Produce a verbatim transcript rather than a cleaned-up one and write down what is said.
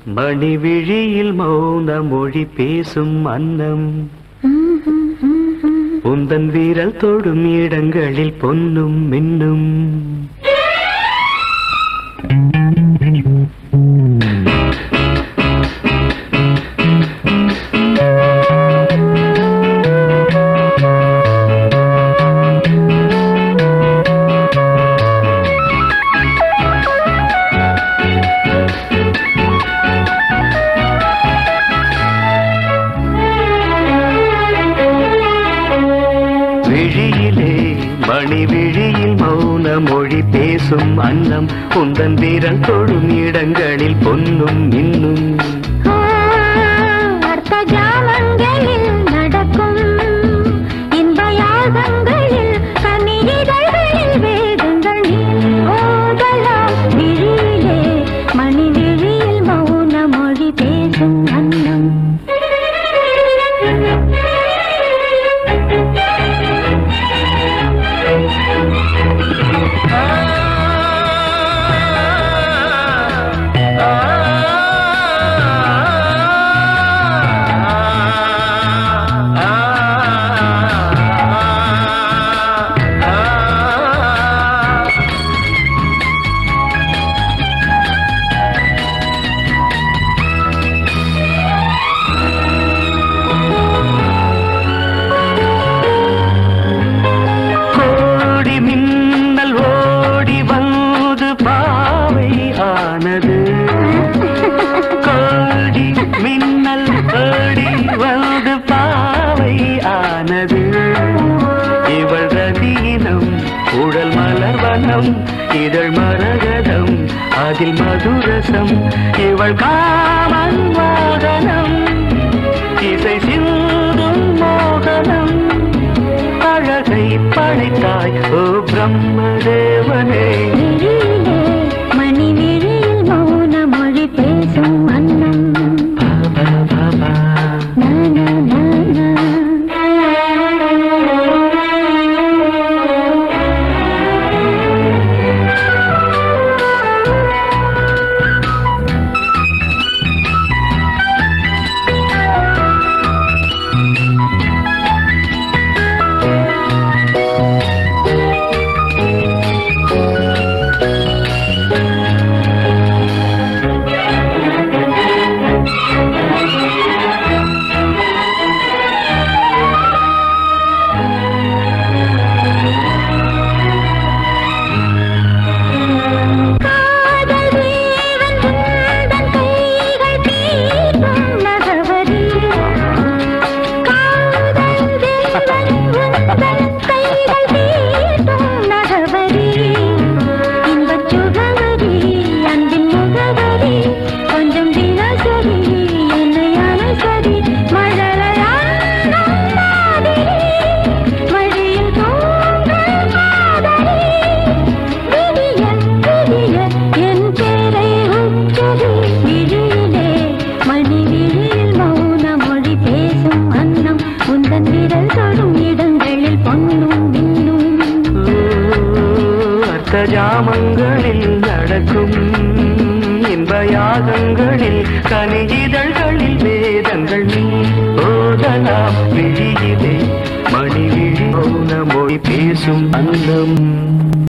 மணிவிழியில் மௌன மொழி பேசும் அன்னம் உந்தன் வீரல் தொடும் இடங்களில் பொன்னும் மின்னும் விழியிலே மணி விழியில் மௌன மொழி பேசும் அன்னம் உந்தன் வீரல் தொடும் இடங்களில் பொன்னும் மின்னும் அர்த்த ஜாமங்களில் நடக்கும் இன்ப யாகங்களில் கனிதழ்களில் வேதங்கள் ஓதலாம் விழியிலே மணி விழியில் மௌன மொழி பேசும் அன்னம் கோடி மின்னல் ஓடி வந்து பாவை ஆனது இவள் ரதீனம் உடல் மலர்வனம் இதழ் மரகதம் அதில் மதுரசம் இவள் காமன் வாகனம் இசை சிந்தும் மோகனம் அழகை படைத்தாய் ஓ பிரம்மதேவனே பேசும் அன்னம் ஜாமங்களில் நடக்கும் இன்ப யாகங்களில் கனிதழ்களில் வேதங்கள் நீ ஓதலாம் விழியிலே மணி விழி மௌன மொழி பேசும் அன்னம்